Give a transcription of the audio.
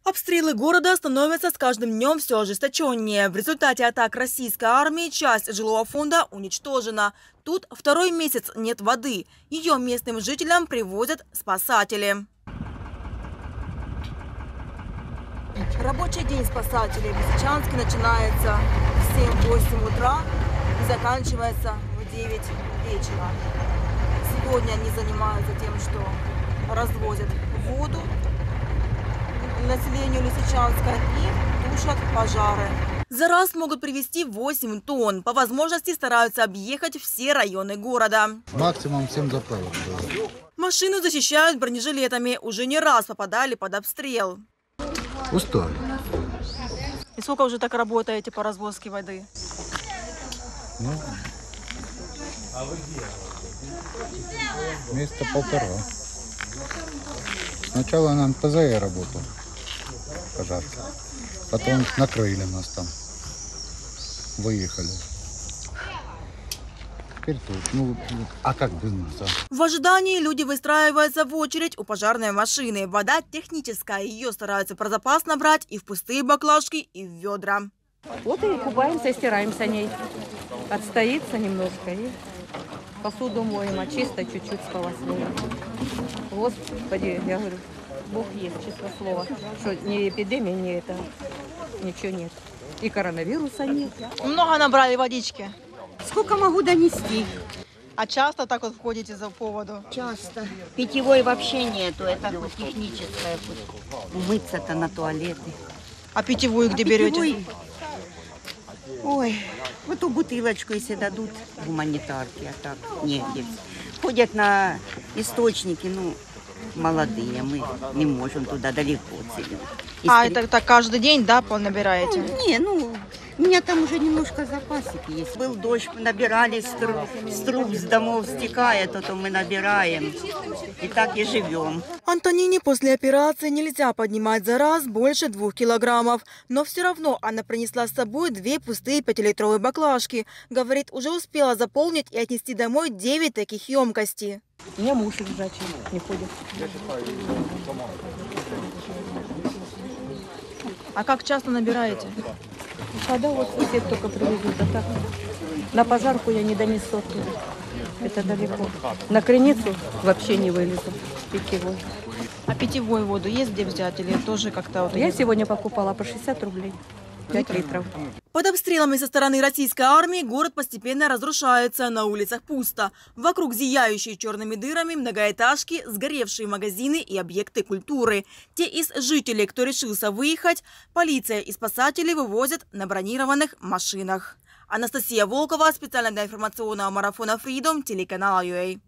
Обстрелы города становятся с каждым днем все ожесточеннее. В результате атак российской армии часть жилого фонда уничтожена. Тут второй месяц нет воды. Ее местным жителям привозят спасатели. Рабочий день спасателей в Лисичанске начинается в 7-8 утра и заканчивается в 9 вечера. Сегодня они занимаются тем, что развозят воду населению Лисичанска и тушат пожары. За раз могут привезти 8 тонн. По возможности стараются объехать все районы города. Максимум 7 заправок. Машину защищают бронежилетами. Уже не раз попадали под обстрел. Устали. И сколько уже так работаете по развозке воды? Месяца полтора. Сначала на НПЗ я работал. Пожарки. Потом накрыли нас там. Выехали. Теперь тут. А как без нас? В ожидании люди выстраиваются в очередь у пожарной машины. Вода техническая. Ее стараются про запас набрать и в пустые баклажки, и в ведра. Вот и купаемся, и стираемся ней. Отстоится немножко и посуду моем, а чисто чуть-чуть сполоснули. Господи, я говорю, Бог есть, честное слово. Что ни эпидемии, ни это, ничего нет. И коронавируса нет. Много набрали водички? Сколько могу донести? А часто так вот входите за поводу? Часто. Питьевой вообще нету, это хоть техническое, хоть умыться-то на туалеты. А питьевую где берете? Питьевой... Ой, в эту бутылочку, если дадут гуманитарки, а так негде. Ходят на источники, молодые, мы не можем туда далеко отсюда. Это так каждый день, да, набираете? У меня там уже немножко запасик есть. Был дождь, набирали с труб, с домов стекает, то мы набираем. И так и живем. Антонине после операции нельзя поднимать за раз больше 2 килограммов. Но все равно она принесла с собой 2 пустые 5-литровые баклажки. Говорит, уже успела заполнить и отнести домой 9 таких емкостей. У меня муж лежачий, не ходит. А как часто набираете? Когда вот сосед только привезут, а так на пожарку я не донесу оттуда. Это далеко. На Криницу вообще не вылезу питьевой. А питьевую воду есть где взять или тоже как-то вот? Я сегодня покупала по 60 рублей. 5 литров. Под обстрелами со стороны российской армии город постепенно разрушается. На улицах пусто. Вокруг зияющие черными дырами многоэтажки, сгоревшие магазины и объекты культуры. Те из жителей, кто решился выехать, полиция и спасатели вывозят на бронированных машинах. Анастасия Волкова, специально для информационного марафона Freedom, телеканал UA.